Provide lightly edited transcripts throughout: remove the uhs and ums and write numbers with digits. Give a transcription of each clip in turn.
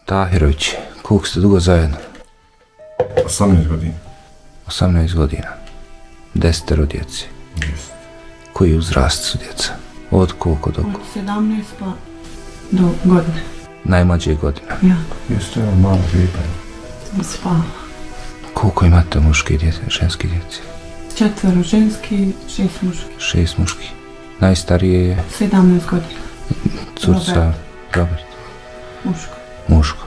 Tahirović, koliko ste dugo zajedno? 18 godina. 18 godina. 10 djece. Jest. Koji uzrast su djeca? Od koliko do koliko? Od 17 pa do godine. Najmlađe godina. Ja. Jeste jedan mali beba. Spava. Koliko imate muške djece, ženske djece? 4 ženski, 6 muški. 6 muški. Najstarije je 17 godina. curca Robert. Muško. Muško.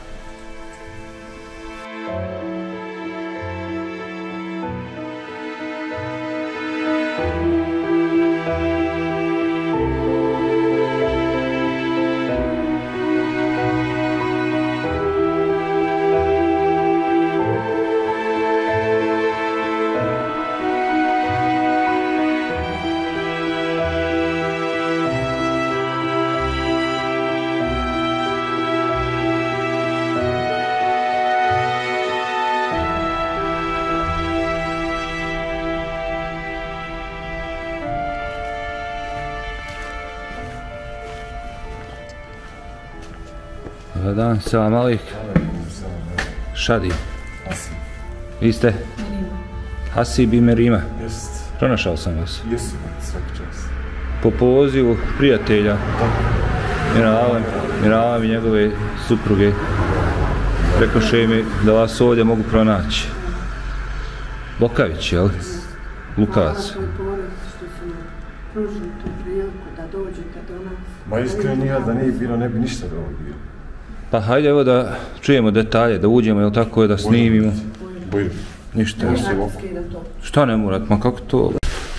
Dobar dan, selam alik. Šadi. Vi ste? Hasib i Merima. Jest. Pronašao sam vas. Jesi, svaki čas. Po pozivu prijatelja. Miralem i njegove supruge. Rekoše mi da vas ovdje mogu pronaći. Lokavić, jel? Lukavac. Pružili tu priliku da dođete do nas. Ma iskreno ja da nije bilo, ne bi ništa da ovo bilo. Pa hajde evo da čujemo detalje, da uđemo, jel tako, da snimimo. Bojde. Ništa. Skida to. Šta ne morat, ma kako to?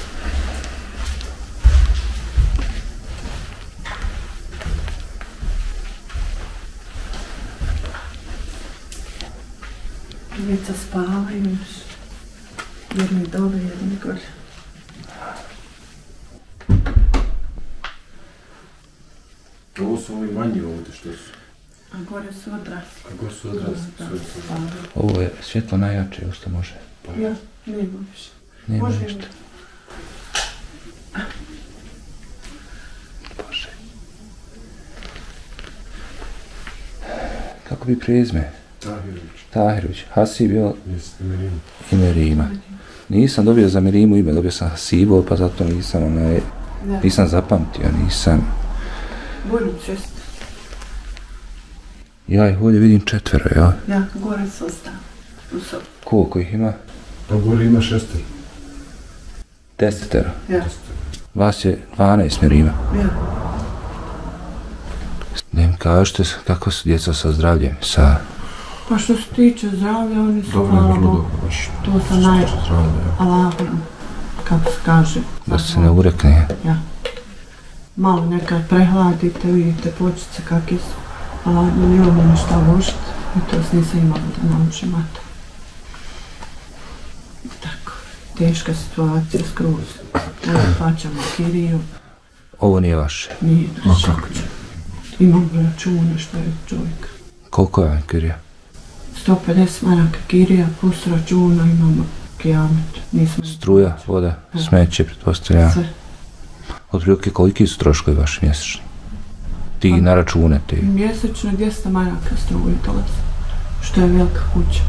Djeca spavaju još. Jedni dole, jedni gore. Ovo su ovi manji ovdje što su. A gore su odrasli. A gore su odrasli. Ovo je svjetlo najjače, što može. Ja, nema više. Nema Može ništa. Bože. Kako bi prezme? Tahirović. Hasib je Jeste, Merima. i Merima. Nisam dobio za Merimu ime, dobio sam Hasibo, pa zato nisam zapamtio, nisam. Budu čest. Ja ih ovdje vidim 4, jel? Ja, gore su ostali. U sobi. Koliko ih ima? Pa gore ima 6. 10. Ja, Vas je 12 Merima. ja. Da im kažete kako su djeca sa zdravljem, sa... Pa što se tiče zdravlja, oni su Dobro, hvala vrlo Bogu. dobro, baš. To sa Allahom, kako se kaže. da se ne urekne. Ja. Malo nekad prehladite, vidite počice kakvi su. Allah, nemamo ništa ložiti. I to nisam imala da nauči mata. Tako, teška situacija skroz. Ovo plaćamo kiriju. Ovo nije vaše. Nije Ma naša. kako će? Imam račune što je čovjek. Koliko je vam kirija? 150 maraka kirija plus računa imamo kijamet. Nismo... Struja, voda, smeće, pretpostavljam. Sve. Otprilike koliki su troškovi vaši mjesečni? Ti na račune ti. Mjesečno 200 maraka struje dolazi. Što je velika kuća.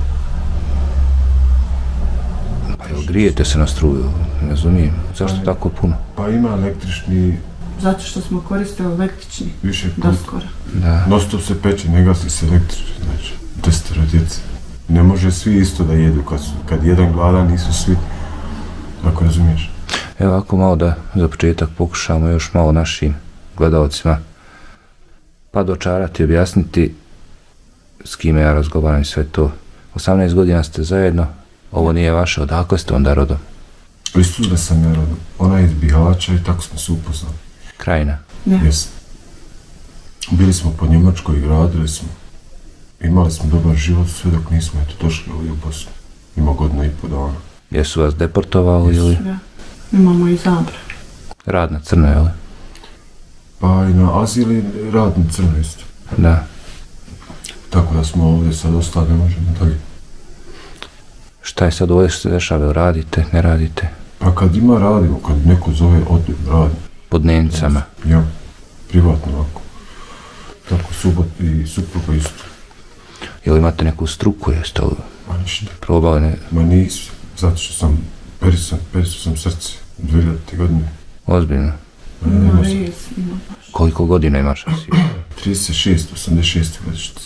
Pa jel grijete se na struju, ne razumijem. Zašto tako puno? Pa ima električni Zato što smo koristili električni više puta. doskora. Da. Non-stop se peče, ne gasi se električni, znači. 10 djece. Ne može svi isto da jedu, kad jedan gladan nisu svi. Ako razumiješ. Evo ako malo da za početak pokušamo još malo našim gledalcima pa dočarati, objasniti s kime ja razgovaram i sve to. 18 godina ste zajedno, ovo nije vaše, odakle ste onda rodom? Iz Tuzle sam ja rodom. Ona je iz Bihaća i tako smo se upoznali. Krajina. Ne. Jes. Bili smo po Njemačkoj i gradili smo. Imali smo dobar život sve dok nismo došli ovdje u Bosnu. Ima 1,5 dana. Jesu vas deportovali ili Ja. Imamo i zabre. rad na crno, jel? Pa i na azil i rad na crno isto. Da. Tako da smo ovdje sad ostali, ne možemo dalje. Šta je sad ovdje što se dešava, jel radite, ne radite? Pa kad ima radimo, kad neko zove, odem, radim. Po dnevnicama. Ja, privatno ovako. Tako subot i supruga isto. Jel imate neku struku, jeste li Ma ništa. probali ne? Ma nisu, zato što sam, perisao sam srce 2000. godine. Ozbiljno. Ima res, ima baš. Koliko godina imaš? 36, 86. godišnjice.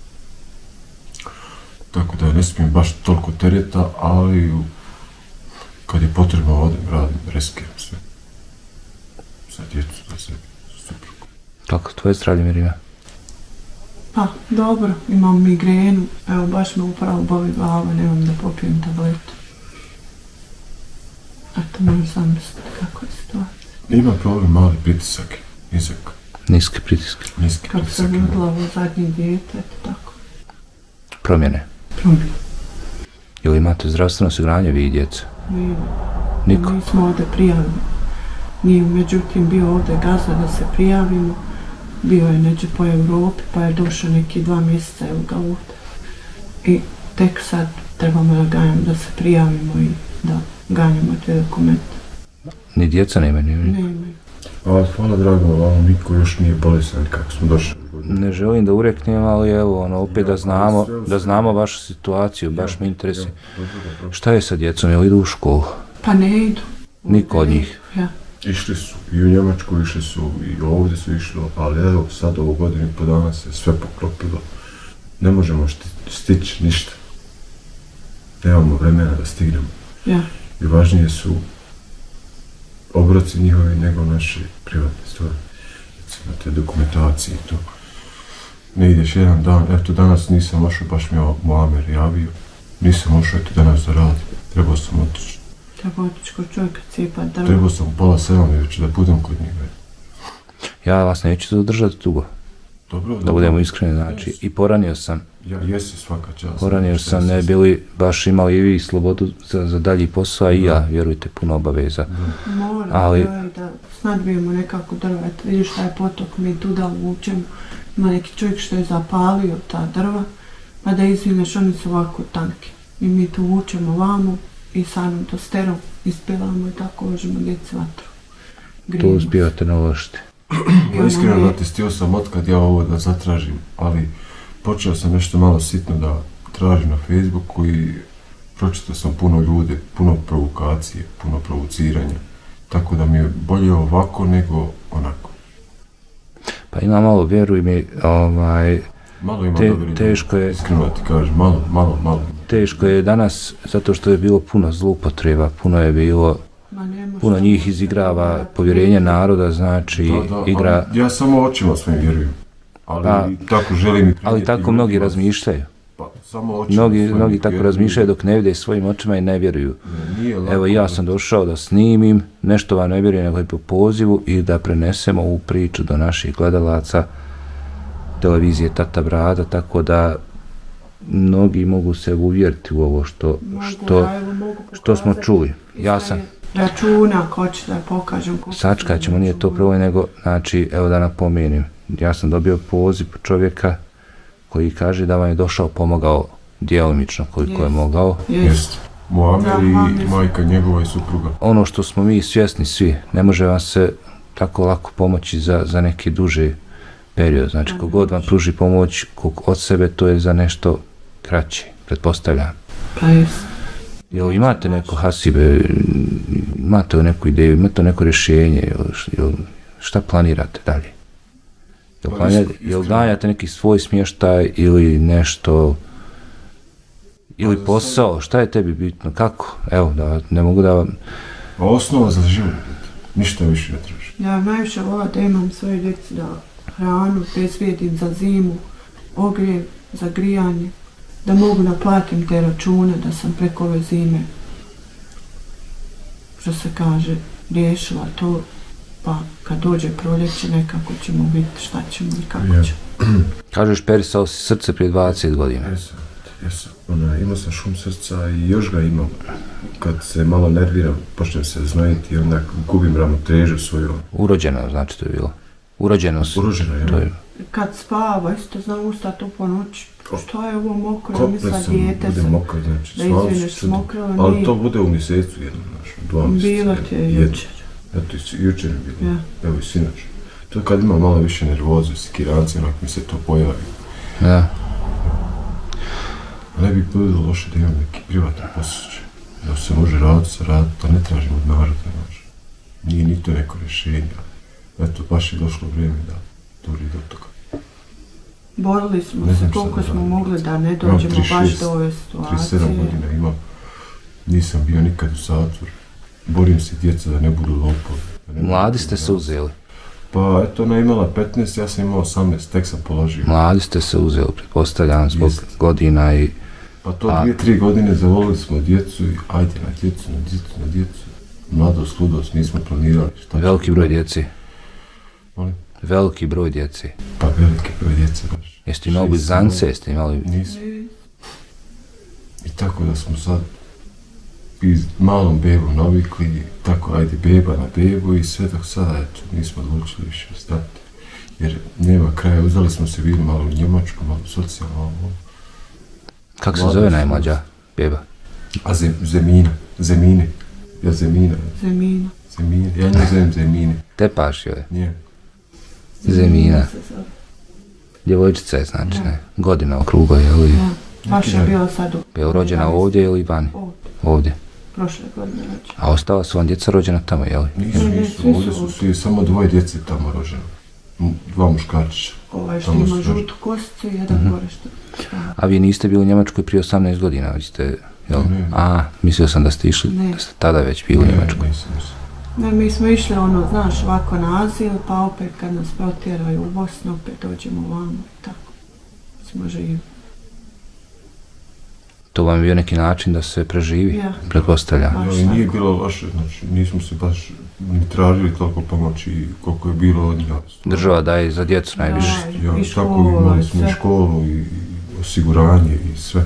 Tako da ne smijem baš toliko tereta, ali kad je potrebno odem, radim, reskiram sve. Za djecu, za sebe, za suprugu. Kako tvoje zdravlje, Mirjana? Pa, dobro, imam migrenu, evo baš me upravo boli glava, nemam da popijem tabletu. Eto, možeš zamisliti kako je situacija. Ima problem mali pritisak, nizak. Niske pritiske. Niski Kako pritisak sam ima. rodila ovo zadnje dijete, eto tako. Promjene. Promjena. Jel imate zdravstveno osiguranje vi i djeca? Niko? Mi smo ovdje prijavljeni. Nije međutim bio ovdje gazda da se prijavimo. Bio je neđe po Europi pa je došao neki 2 mjeseca evo ga ovdje. I tek sad trebamo da ganjamo da se prijavimo i da ganjamo te dokumente. Ni djeca nemaju, ni vi? Nemaju. Ali hvala dragom, ali niko još nije bolestan kako smo došli. Ne želim da ureknem, ali evo, opet da znamo vašu situaciju, baš me interesuje. Šta je sa djecom, jel idu u školu? Pa ne idu. Niko od njih? Ja. Išli su i u Njemačku, išli su i ovdje su išli, ali evo sad ovu godinu i po dana se sve poklopilo. Ne možemo stići ništa. Nemamo vremena da stignemo. Ja. I važnije su obroci njihovi nego naše privatne stvari. Recimo te dokumentacije i to. Ne ideš jedan dan, eto danas nisam ošao, baš mi je Muamer javio. Nisam ošao, eto danas da radim. Trebao sam otići. Treba otići kod čovjeka cijepat drva. Trebao sam u 6:30 već da budem kod njega. Ja vas neću zadržati dugo, Dobro, da budemo iskreni, znači. I poranio sam. Ja jesi svaka čast. Poranio sam, ne bili baš imali i vi slobodu za dalji posao, i ja, vjerujte, puno obaveza. Moram, Ali- da snadbijemo nekako drva. Eto, vidiš taj potok, mi tu da vučemo. Ima neki čovjek što je zapalio ta drva, pa da izvineš, oni su ovako tanki. I mi tu vučemo vamo i samim to sterom ispilamo i tako ložimo djeci vatru. To Grijemo. uspijete naložiti. Pa iskreno da ti stio sam otkad ja ovo da zatražim, ali počeo sam nešto malo sitno da tražim na Facebooku i pročitao sam puno ljude, puno provokacije, puno provociranja. Tako da mi je bolje ovako nego onako. Pa ima malo, vjeruj mi, Malo ima Te- dobri teško ljudi, je- iskreno da ti kažem, malo. teško je danas, zato što je bilo puno zloupotreba, puno je bilo, Ma ne može puno to njih biti izigrava da- povjerenje naroda, znači Da, igra, ali ja samo očima svojim vjerujem. Ali Pa, tako želim i ali tako mnogi razmišljaju. Pa, samo očima Mnogi svojim tako vjerujem. razmišljaju dok ne vide svojim očima i ne vjeruju. Nije lako Evo ja sam došao da snimim, nešto vam ne vjerujem nego i po pozivu i da prenesemo ovu priču do naših gledalaca televizije Tata Brada, tako da mnogi mogu se uvjeriti u ovo što smo pokazati. čuli. Ja sam, Računa, ako hoće da pokažem. koliko sačkat ćemo, nije to problem, nego, znači, evo da napomenem, ja sam dobio poziv čovjeka koji kaže da vam je došao, pomogao djelomično koliko je mogao. Jest. Muamer Da, i Muamer. majka njegova i supruga. Ono što smo mi svjesni svi, ne može vam se tako lako pomoći za neki duži period. Znači, kogod vam pruži pomoć od sebe, to je za nešto kraće, pretpostavljam. Pa jes. Jel imate neko hasibe, imate li neku ideju, imate li neko rješenje, šta planirate dalje? Jel ganjate neki svoj smještaj ili nešto, ili posao, šta je tebi bitno, kako? Evo, da ne mogu da vam... A osnova za život, ništa više ne traži. Ja najviše vola da imam svoje djeci da hranu presvijetim za zimu, ogrjev za grijanje, da mogu naplatim te račune, da sam preko ove zime, što se kaže, riješila to, pa kad dođe proljeće nekako ćemo biti šta ćemo i kako Je. ćemo. Kažeš, perisao si srce prije 20 godina. Jesam. Imao sam šum srca i još ga imam. Kad se malo nerviram, počnem se znojiti i onda gubim ravnotežu svoju. Urođeno, znači to je bilo. Urođeno si. Urođeno je. To je. Kad spava, isto znam ustati u ponoć, što je ovo mokro, Kopne misla sam, dijete bude sam. mokro, znači, Da malo izvineš, se čudim. mokrilo Ali nije. to bude u mjesecu jednom, znači, 2 mjeseca. Bilo ti je jučer. Eto, jučer je bilo, Ja. evo i sinoć. To kad ima malo više nervoze, sikiranci, onak mi se to pojavi. Da. Pa ne bi bilo loše da imam neki privatni posao. Da se može raditi, pa ne tražimo od naroda, znaš. Nije ni to neko rješenje. Eto, baš je došlo vrijeme da dođe do toga. Borili smo se koliko smo mogli da ne dođemo baš do ove situacije. 37 godina imam, nisam bio nikad u zatvoru. Borim se djeca da ne budu lopovi. Mladi ste se uzeli? Pa eto, ona je imala 15, ja sam imao 18, tek sam položio. Mladi ste se uzeli, pretpostavljam, zbog godina i... Pa to 2-3 godine zavolili smo djecu i ajde na djecu. Mladost, ludost, nismo planirali. Veliki broj djeci? Molim? Veliki broj djeci? Pa veliki broj djece baš. Jeste imali blizance, jeste imali... Nismo. I tako da smo sad i malom bebom navikli, tako ajde beba na bebu i sve dok sada, eto, nismo odlučili više stati. Jer nema kraja, uzeli smo se bili malo u Njemačku, malo socijalno, malo... Kako se zove najmlađa beba? A Zemine. Ja Zemina. Ja nju zovem Zemine. Tepaš joj? Nije. Zemina. Djevojčica je znači, ne? Godina okrugla, je li? Da, baš je bila sad u... Je li rođena ovdje ili vani? Ovdje. Prošle godine rođena. A ostala su vam djeca rođena tamo, je li? Nisu, ovdje su svi, samo 2 djece tamo rođena. 2 muškarčića. Ovaj što ima žutu kosicu i jedan gore što... A vi niste bili u Njemačkoj prije 18 godina, vi ste, jel? A, mislio sam da ste išli, da ste tada već bili u Njemačkoj. Ne, mi smo išli znaš, ovako na azil, pa opet kad nas protjeraju u Bosnu, opet dođemo ovamo i tako. Smo živi. To vam je bio neki način da se preživi, pretpostavljam. I nije bilo loše, znači nismo se baš ni tražili toliko pomoći koliko je bilo od njega. Država daje za djecu najviše. Ja, tako imali smo i školu i osiguranje i sve.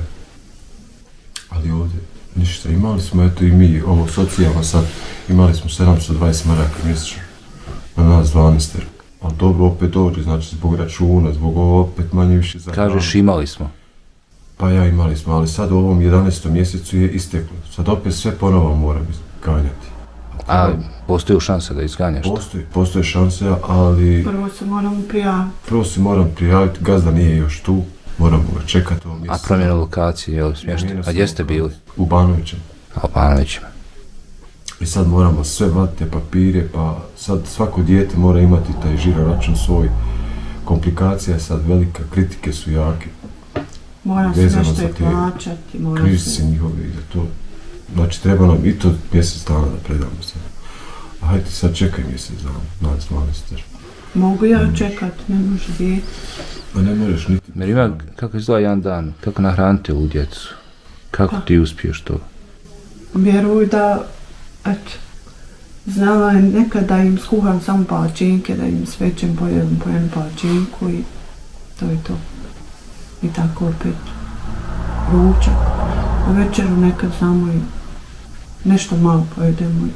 Ali ovdje ništa, imali smo eto i mi, ovo socijalno sad, imali smo 720 maraka mjesečno, na nas 12. Ali dobro opet dođe, znači zbog računa, zbog ovo opet manje više za... Kažeš imali smo. Pa ja imali smo, ali sad u ovom 11. mjesecu je isteklo. Sad opet sve ponovo moram izganjati. A postoji šansa da izganjaš to? Postoje šanse, ali... Prvo se moram prijaviti, gazda nije još tu, moramo ga čekati ovo mjesecu. A promjena lokacije, je li smješta? A gdje ste bili? U Banovićima. A u Banovićima. I sad moramo sve vaditi te papire, pa sad svako dijete mora imati taj žiro račun svoj. Komplikacija je sad velika, kritike su jake. Mora se nešto i plaćati, mora se... Križice njihove i za to. Znači treba nam i to mjesec dana da predamo sad. A hajde sad čekaj mjesec dana, nas 12. Mogu ja čekat, ne može dijete. Pa ne možeš niti... Merima, kako izgleda jedan dan, kako nahranite ovu djecu? Kako ti uspiješ to? Vjeruj da, eto, znala je nekad da im skuham samo palačinke, da im svečem po jednu palačinku i to je to. I tako opet ručak. A večeru nekad samo i nešto malo pojedemo.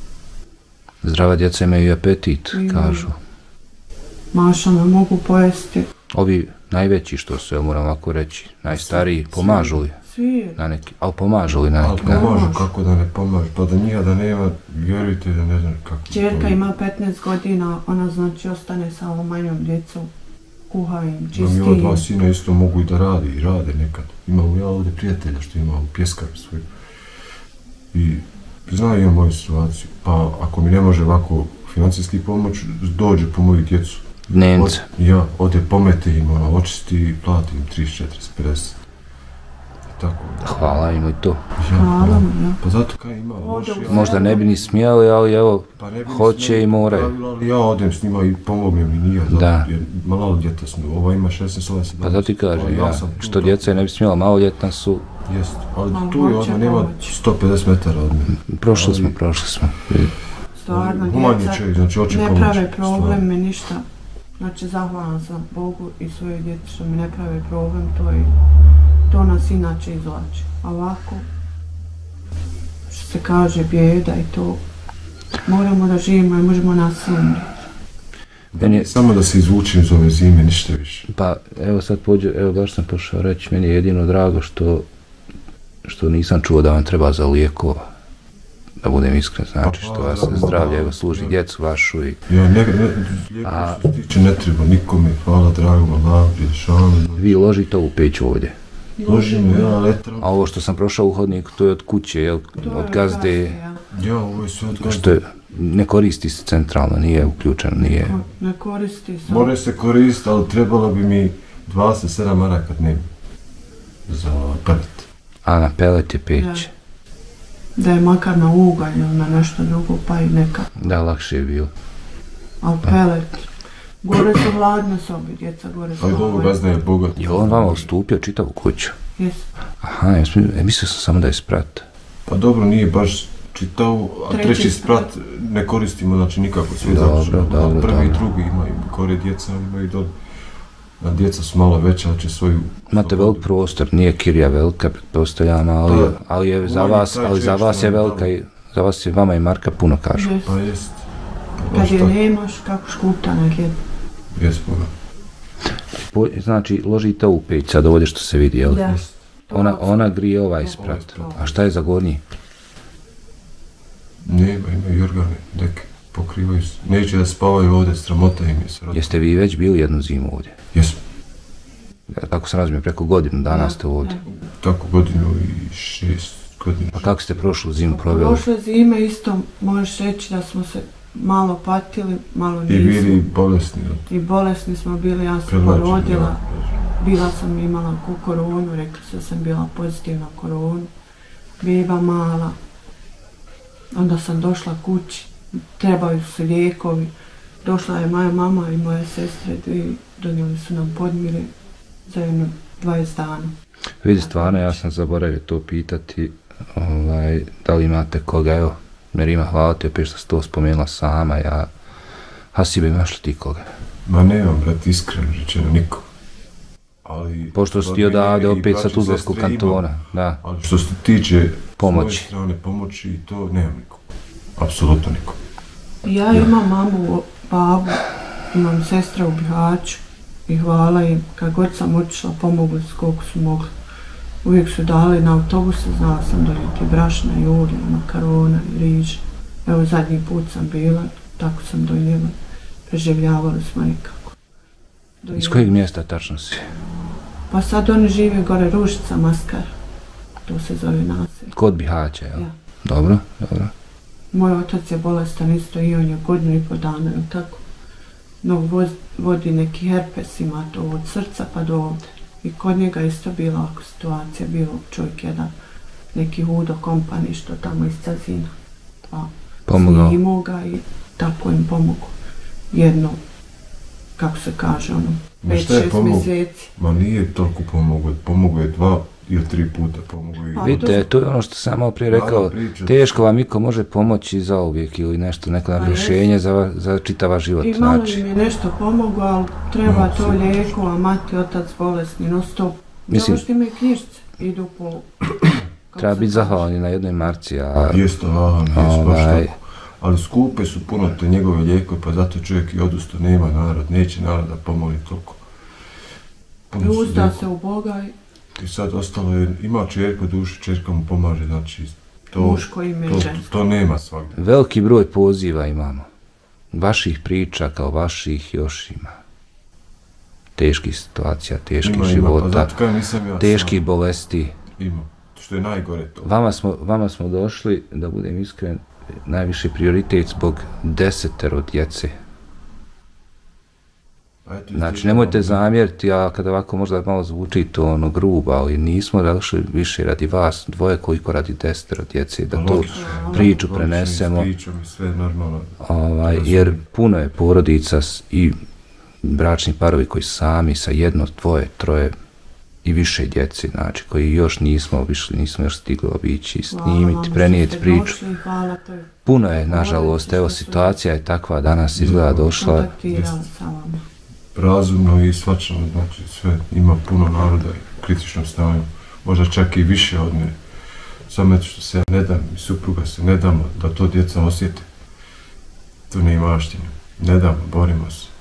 Zdrava djeca imaju i apetit, kažu. Mašama mogu pojesti. Ovi najveći što su, ja moram ovako reći, najstariji, pomažu li? Svi. Ali pomažu li na neki način? Ali pomažu, kako da ne pomažu, pa da njega da nema, vjerujte da ne znam kako. Čerka ima 15 godina, ona znači ostane sa ovom manjom djecom. Kuha im, čisti im. Mi ova 2 sina isto mogu i da rade nekad. Imamo ja ovdje prijatelja što ima u pjeskaru svoju. I znaju ja moju situaciju, pa ako mi ne može ovako financijski pomoć, dođe po moju djecu. Dnevnice. Ja, ode pomete im, očisti i plati im 30, 40, 50. Tako. Hvala im i to. Hvala im, ja. Pa zato kaj ima loši... Možda ne bi ni smijali, ali evo, hoće i moraju. Ali ja odem s njima i pomognem i nije, jer malo djeta su, ova ima 16, ova 17. Pa da ti kažem, ja, što djeca ne bi smijela, maloljetna su... Jest, ali tu je odmah, nema 150 metara od mene. Prošli smo. Stvarno, djeca ne prave problem mi ništa. Znači, zahvalan sam Bogu i svojoj djeci što mi ne prave problem, to nas inače izvlači. A ovako, što se kaže, bijeda i to, moramo da živimo i možemo nasilno. Samo da se izvučim iz ove zime, ništa više. Pa, evo sad baš sam pošao reći, meni je jedino drago što nisam čuo da vam treba za lijekova. Da budem iskren, znači što vas zdravlje, evo služi djecu vašu i... Ja, lijekova što se tiče ne treba nikome, hvala dragom, Allah, rješavamo. Vi ložite ovu peć ovdje. Ložimo, ja, letra. A ovo što sam prošao u hodniku, to je od kuće, jel? Od gazde. Ja, ovo je sve od gazde. Što je, ne koristi se centralno, nije uključeno, nije... Ne koristi se. More se koristiti, ali trebalo bi mi 27 maraka dnevno za pelet. A na pelet je peć. Da je makar na ugalj ili na nešto drugo, pa i neka. Da, lakše je bilo. Ali pelet. Gore su hladne sobe, djeca gore su Ali ovo hladne. gazda je bogat. Je on vama ustupio čitavu kuću? Jesu. Aha, mislio sam samo da je sprat. Pa dobro, nije baš čitao, a treći sprat ne koristimo, znači nikako sve završeno. Prvi i drugi imaju, gore djeca imaju dole. A djeca su malo veća, ali će svoju... Imate velik prostor, nije kirija velika, pretpostavljam, ali je za vas je velika i za vas je vama i Marka puno kažu. Jest. Pa jest. Kad je nemaš, kako škuta na hljeb. Jest Boga. Znači, ložite ovu peć sad ovdje što se vidi, jel? Da. Ona grije ovaj sprat. A šta je za gornji? Nema, imaju organe, deke, pokrivaju se. Neće da spavaju ovdje, sramota im je se roditi. Jeste vi već bili jednu zimu ovdje? Jesmo. Tako sam razumio, preko godinu dana ste ovdje. Tako godinu i 6 godina. A kako ste prošlu zimu proveli? Prošle zime isto možeš reći da smo se malo patili, malo nismo. I bili bolesni. I bolesni smo bili, ja sam porodila. Bila sam imala koronu, rekla se da sam bila pozitivna koronu. Beba mala. Onda sam došla kući, trebaju se lijekovi. Došla je moja mama i moje sestre i donijeli su nam podmire za jedno 20 dana. Vidi, stvarno, ja sam zaboravio to pitati, da li imate koga, evo, Merima, hvala ti opet što si to spomenula sama, Hasibe, imaš li ti koga? Ma nemam, brat, iskreno rečeno, niko. Ali... Pošto si ti odavde opet sa Tuzlanskog kantona, da. Ali što se tiče pomoći. Svoje strane pomoći, to nemam niko. Apsolutno niko. Ja imam mamu, babu, imam sestra u Bihaću i hvala im, kad god sam otišla, pomogli su koliko su mogli. Uvijek su dali na autobuse, znala sam donijeti brašna, julija, makarona i riž. Evo, zadnji put sam bila, tako sam donijela, preživljavali smo nikako. Iz kojeg mjesta tačno si? Pa sad oni žive gore, Ružica, Maskar, to se zove naselje. Kod Bihaća, jel? Ja. Dobro. Moj otac je bolestan isto i on je godinu i po dana, jel tako? No, vodi neki herpes, ima to od srca pa do ovdje. I kod njega isto bila ovakva situacija, bio čovjek jedan, neki Hudo kompani što tamo iz Cazina. Pa snimao ga i tako im pomogu. Jedno, kako se kaže, 5-6 mjeseci. Ma nije toliko pomogu je 2 ili 3 puta pomogu. Vidite, to je ono što sam malo prije rekao, teško vam niko može pomoći za uvijek ili nešto, neko rješenje za čitava život. I malo im je nešto pomogu, ali treba to lijekova, mati, otac bolesni, no stop. Dobro što imaju knjižice, idu po... Treba biti zahvalni na jednoj marci, a... Jeste, baš tako. Ali skupe su puno te njegove lijekove, pa zato čovjek i odustao, nema narod, neće narod da pomoći toliko. I uzda se u Boga i sad ostalo je, ima čerku dušu, čerka mu pomaže, znači muško ime i žensko. To nema svakdje. Veliki broj poziva imamo. Vaših priča kao vaših još ima. Teških situacija, teških života, teških bolesti. Ima, što je najgore to. Vama smo došli, da budem iskren, najviši prioritet zbog 10 djece. Znači, nemojte zamjeriti, a kada ovako možda malo zvuči to grubo, ali nismo došli više radi vas, dvoje koliko radi 10 djece, da tu priču prenesemo. Jer puno je porodica i bračni parovi koji sami sa 1, 2, 3 i više djece, znači, koji još nismo još stigli obići, snimiti, prenijeti priču. Puno je, nažalost, evo, situacija je takva, danas izgleda došla. Razumno i svačano, znači sve, ima puno naroda i kritičnom stanju, možda čak i više od mene. Samo što se ja ne dam i supruga se ne damo da to djeca osjete. To ne imaštine. Ne damo, borimo se.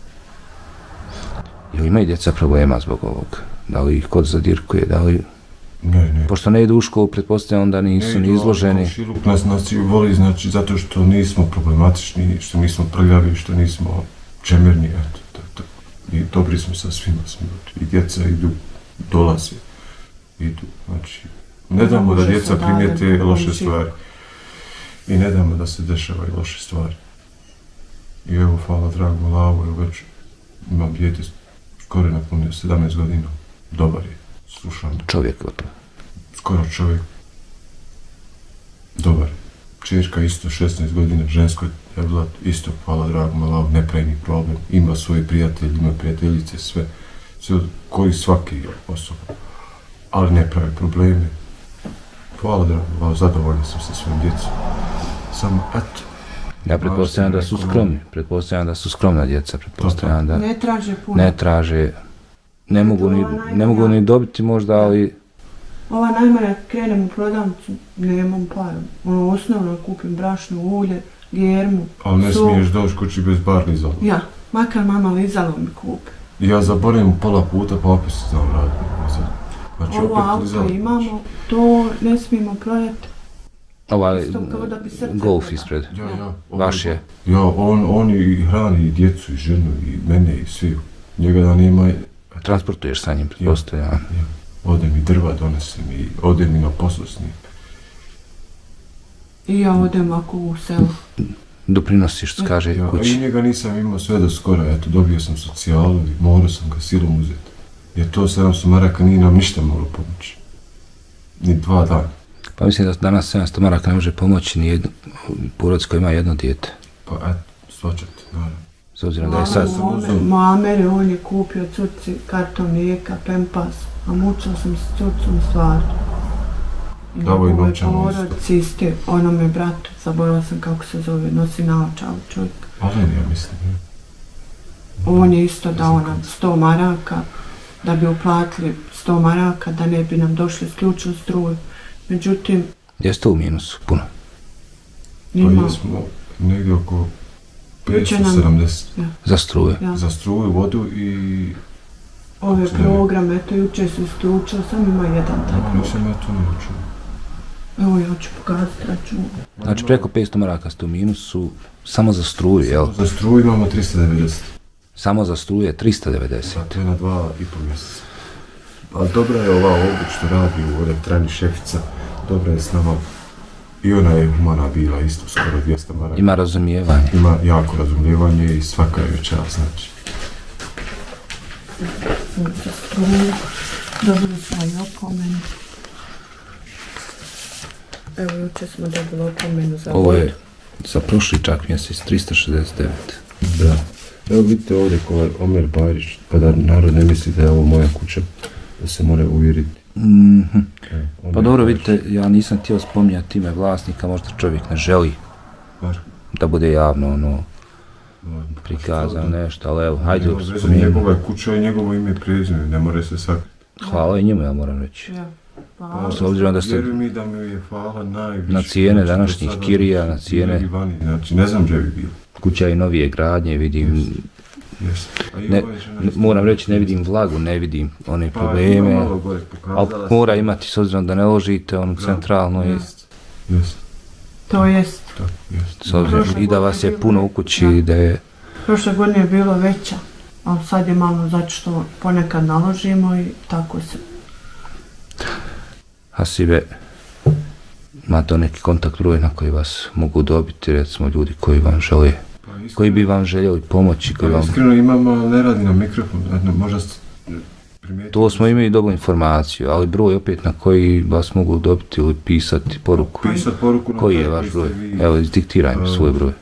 Jel ima i djeca problema zbog ovog? Da li ih kod zadirkuje, da li... Ne. Pošto ne idu u školu, pretpostavljam, onda nisu ni izloženi. Šiluk nas voli, znači, zato što nismo problematični, što nismo prljavi, što nismo čemerni, eto. I dobri smo sa svima, i djeca idu, dolaze. idu. Znači, ne damo da djeca primijete loše stvari. I ne damo da se dešavaju loše stvari. I evo, hvala dragom Allahu, evo već imam dijete skoro napunio 17 godina. Dobar je, slušam. Čovjek gotovo. Skoro čovjek. Dobar je. Čerka isto 16 godina, žensko je bila isto, hvala dragom Allahu, ne pravi mi problem. Ima svoje prijatelje, ima prijateljice, sve koji svaki osoba. Ali ne pravi probleme. Hvala dragom Allahu, zadovoljan sam sa svojim djecom. Samo, eto. Ja pretpostavljam da su skromni, pretpostavljam da su skromna djeca, pretpostavljam da ne traže puno. Ne traže, ne mogu ni dobiti možda, ali... Ova najmanja krenem u prodavnicu, nemam para. Osnovno kupim brašno, ulje, germu, ali ne smiješ doći kući bez bar lizalo. Ja, makar mama lizalo mi kupi. Ja zaboravim pola puta, pa opet se znam raditi. Znači, ovo auto imamo, to ne smijemo prodati. Ovaj Golf ispred, vaš je. Ja, on i hrani i djecu i ženu i mene i svi. Njega da nema... Transportuješ sa njim, pretpostavljam. Ja. Odem i drva donesem i odem i na poslu s njim. I ja odem ako u selu. Doprinosiš, kaže kući. I njega nisam imao sve do skora, eto, dobio sam socijalu i morao sam ga silom uzeti. Jer to 700 maraka nije nam ništa moglo pomoći. Ni 2 dana. Pa mislim da danas 700 maraka ne može pomoći ni porodici koja ima jedno dijete. Pa eto, svačati, naravno. S obzirom da je sad... Mamere, on je kupio curci karton mlijeka, pempas, a mučila sam s curcom stvari. Davo i novčano isto. Iste, onome bratu, zaboravila sam kako se zove, nosi naočalu čovjek. Alen, ja mislim. On je isto dao nam 100 maraka, da bi uplatili 100 maraka, da ne bi nam došli isključili struju. Međutim... Jeste u minusu, puno? Pa jesmo negdje oko 570. Ja. Za struje? Ja. Za struju, vodu i... Ove programe, eto jučer su isključili, sam ima jedan tako. Nisam ja to ne učio. Evo ja ću pokazati račun. Znači preko 500 maraka ste u minusu samo za struju, jel? Za struju imamo 390. Samo za struju je 390. To je na 2,5 mjeseca. Ali dobra je ova ovdje što radi u elektrani šefica. Dobra je s nama. I ona je humana bila isto, skoro 200 maraka. Ima razumijevanje. Ima jako razumijevanje i svaka je večera, znači. Za struju. Dobili smo i opomenu. Evo, jučer smo dobili opomenu za ovo je za prošli čak mjesec, 369. Da. Evo vidite ovdje ko Omer Bajrić, pa da narod ne misli da je ovo moja kuća, da se mora uvjeriti. Pa dobro, vidite, ja nisam htio spominjati ime vlasnika, možda čovjek ne želi da bude javno prikazano nešto, ali evo, hajde spominjemo. Njegova je kuća i njegovo ime i prezime, ne more se sakriti. Hvala i njemu, ja moram reći. S obzirom da ste vjeruj mi da mi je hvala najviše. Na cijene današnjih kirija, na cijene... Znači, ne znam gdje bi bilo. Kuća i novije gradnje, vidim... Moram reći, ne vidim vlagu, ne vidim one probleme, ali mora imati, s obzirom da ne ložite onu centralnu i... To jest. S obzirom i da vas je puno u kući, da je... Prošle godine je bilo veća, ali sad je malo zato što ponekad naložimo i tako se... Hasibe, imate neki kontakt broj na koji vas mogu dobiti, recimo ljudi koji vam žele, koji bi vam željeli pomoći, koji vam... Iskreno imam, ali ne radi na mikrofon, možda primijetiti... To smo imali dobru informaciju, ali broj opet na koji vas mogu dobiti ili pisati poruku. Pisati poruku na koji je vaš broj? Evo, izdiktiraj mi svoj broj.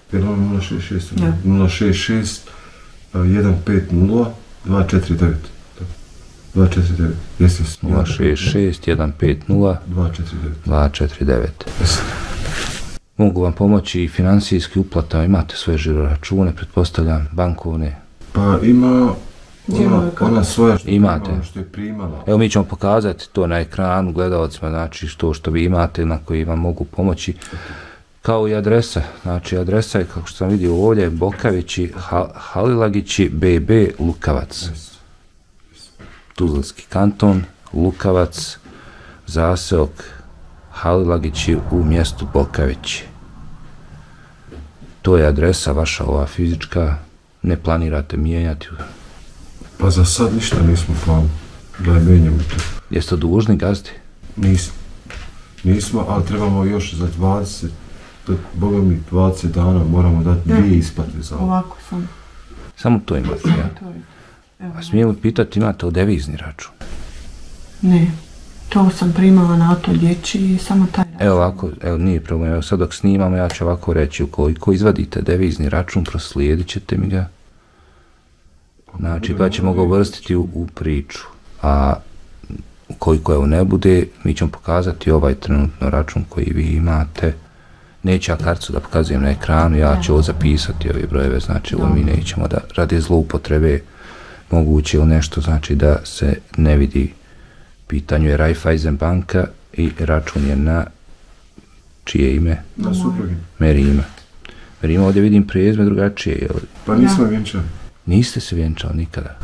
066 150 249. 249, jesi se... 066 150 249. Mogu vam pomoći i financijski uplatama, imate svoje žiroračune, pretpostavljam, bankovne. Pa ima ona svoja što je primala. Evo mi ćemo pokazati to na ekranu gledalcima, znači što vi imate na koji vam mogu pomoći. Kao i adresa, znači adresa je, kako što sam vidio ovdje, Bokavići, Halilagići, BB, Lukavac. Tuzlanski kanton, Lukavac, zaseok Halilagići u mjestu Bokavići. To je adresa vaša, ova fizička, ne planirate mijenjati? Pa za sad ništa nismo planili da je menjamo to. Jeste dužni gazdi? Nismo, ali trebamo još za 20, boga mi 20 dana moramo dati 2 isplate za ovo. Ovako sam. Samo to imate, ja? To je. Evo, A smijem li pitati, imate li devizni račun? ne, to sam primala na auto dječji i samo taj račun. Evo ovako, evo nije problem, evo sad dok snimamo ja ću ovako reći, ukoliko izvadite devizni račun, proslijedit ćete mi ga. Znači, pa ćemo ga uvrstiti u priču. A ukoliko evo ne bude, mi ćemo pokazati ovaj trenutno račun koji vi imate. Neću ja karticu da pokazujem na ekranu, ja ću ovo zapisati ove brojeve, znači ovo mi nećemo da radi zloupotrebe moguće ili nešto, znači da se ne vidi. Pitanju je Raiffeisen banka i račun je na čije ime? Na suprugi. Merima. Merima, ovdje vidim prezime drugačije, jel? Pa nismo vjenčani. Niste se vjenčali nikada?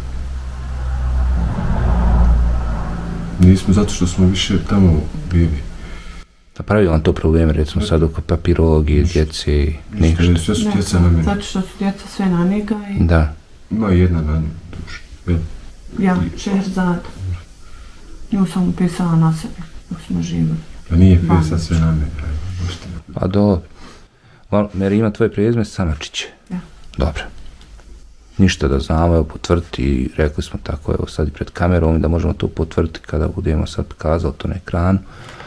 Nismo, zato što smo više tamo bili. Pa pravi vam to probleme, recimo sad oko papirologije, djece i ništa? Sve su djeca na mene. Zato što su djeca sve na njega i Da. Ima jedna na nju dušu. ja, Šehrzad. Nju sam upisala na sebe dok smo živjeli. Pa nije pisa sve na mene. Pa dobro. Merima, tvoje prezime Samačić. Ja. Dobro. Ništa da znamo, evo potvrditi i rekli smo tako, evo sad i pred kamerom da možemo to potvrditi kada budemo sad kazali to na ekranu.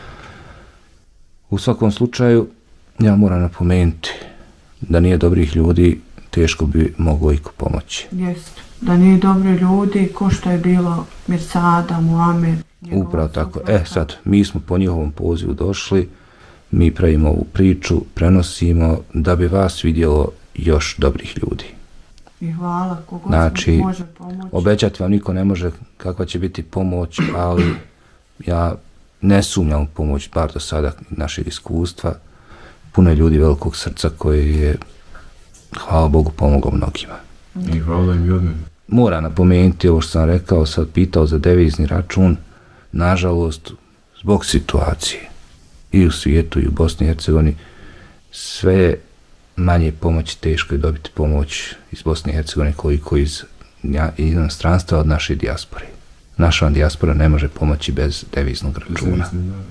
U svakom slučaju, ja moram napomenuti da nije dobrih ljudi, teško bi moglo iko pomoći. Jest. Da nije dobri ljudi, ko što je bilo Mirsada, Muamer. Upravo tako. Sad, mi smo po njihovom pozivu došli, mi pravimo ovu priču, prenosimo da bi vas vidjelo još dobrih ljudi. I hvala, kogod Znači, može pomoći. Obećati vam niko ne može kakva će biti pomoć, ali ja ne sumnjam u pomoć, bar do sada našeg iskustva. Puno je ljudi velikog srca koji je, hvala Bogu, pomogao mnogima. I hvala im i od mene. Mora napomenuti ovo što sam rekao, sad pitao za devizni račun, nažalost, zbog situacije i u svijetu i u Bosni i Hercegovini, sve manje pomoći, teško je dobiti pomoć iz Bosne i Hercegovine koliko iz inostranstva od naše dijaspore. Naša dijaspora ne može pomoći bez deviznog računa.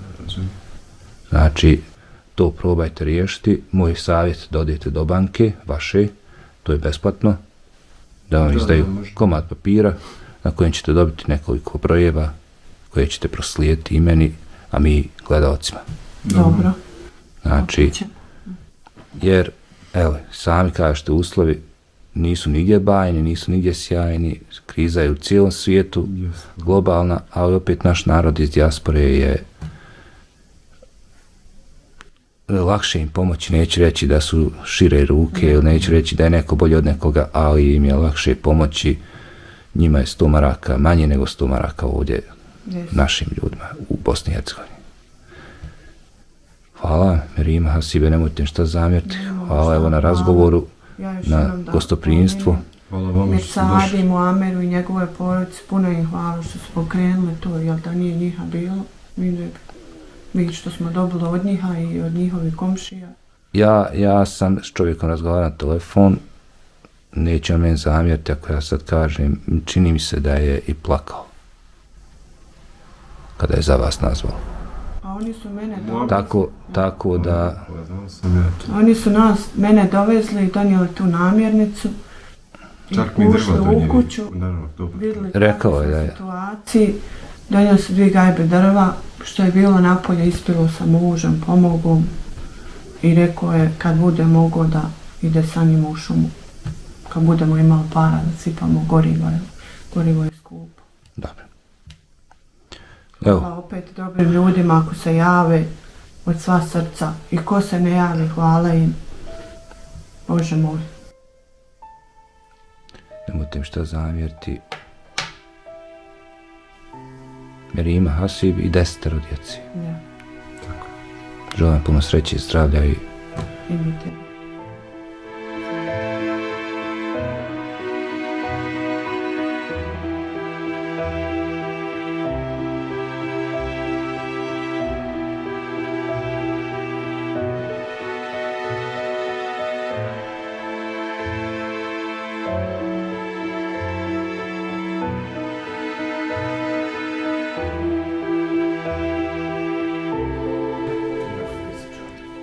Znači, to probajte riješiti. Moj savjet da odete do banke, vaše, to je besplatno, da vam izdaju komad papira na kojem ćete dobiti nekoliko brojeva koje ćete proslijediti i meni, a mi gledalcima. Dobro. Znači, jer, evo, sami kažete, uslovi nisu nigdje bajni, nisu nigdje sjajni, kriza je u cijelom svijetu, globalna, ali opet naš narod iz dijaspore je lakše im pomoći, neću reći da su šire ruke, ili neću reći da je neko bolje od nekoga, ali im je lakše pomoći, njima je 100 maraka manje nego 100 maraka ovdje našim ljudima u Bosni i Hercegovini. Hvala, Merima, Hasibe, nemojte šta zamjeriti. Hvala evo na razgovoru, na gostoprinjstvu. Hvala vam što ste Mirsadi, došli. Muameru i njegove porodice, puno im hvala što su pokrenuli to, jer da nije njiha bilo, mi što smo dobili od njiha i od njihovih komšija. Ja sam s čovjekom razgovarao na telefon, neće on meni zamjeriti ako ja sad kažem, čini mi se da je i plakao kada je za vas nazvao. A oni su mene Tako da, Oni su mene dovezli i donijeli tu namirnicu. Čak mi drva ušli u donijeli. kuću, Naravno, dobro. vidjeli Rekao kako je sam da je. u situaciji, donijeli su 2 gajbe drva, što je bilo napolje, ispilo sa mužem, pomogom i rekao je kad bude mogao da ide sa njim u šumu, kad budemo imali para da sipamo gorivo, gorivo je skupo. dobro. Pa Evo, opet dobrim ljudima ako se jave od sva srca i ko se ne javi, hvala im. Bože moj. nemojte im šta zamjeriti. Merima, Hasib i 10 djeci. Ja, Želim vam puno sreće i zdravlja i i mi tebi.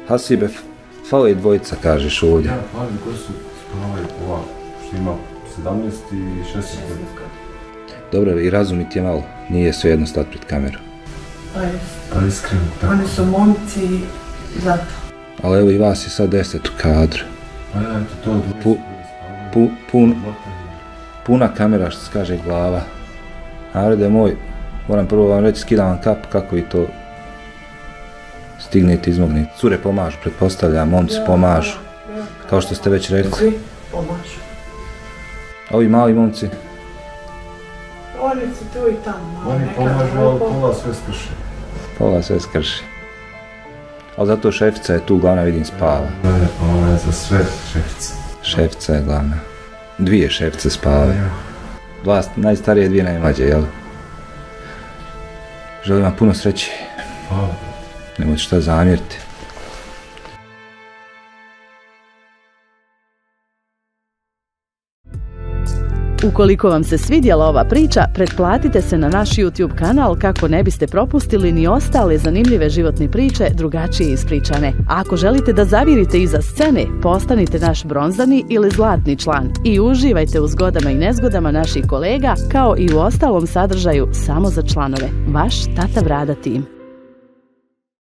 Hasibe, fale dvojica, kažeš ovdje. Ja, fali koji su spavaju ova, što ima 17 i 16 godina. Dobro, i razumiti je malo, nije sve jedno stati pred kameru. Pa iskreno, tako. Oni su momci zato. Ali evo i vas je sad 10 u kadru. Pa ja, eto to dvojica koji spavaju. Puna kamera, što se kaže, glava. Narode moj, moram prvo vam reći, skidam vam kap, kako vi to stignete, izmognete. Cure pomažu, pretpostavljam, momci pomažu, kao što ste već rekli. Svi pomažu. Ovi mali momci, Oni su tu i tamo. Oni pomažu, ali pola sve skrši. pola sve skrši. Ali zato šefica je tu, glavna, vidim, spava. Ne, ona je za sve šefica. Šefica je glavna. Dvije šefice spavaju. Dva najstarije, dvije najmlađe, jel? Želim vam puno sreće. Hvala. Nemojte šta zamjeriti. Ukoliko vam se svidjela ova priča, pretplatite se na naš YouTube kanal kako ne biste propustili ni ostale zanimljive životne priče drugačije ispričane. A ako želite da zavirite iza scene, postanite naš bronzani ili zlatni član i uživajte u zgodama i nezgodama naših kolega, kao i u ostalom sadržaju samo za članove. Vaš Tata Brada tim.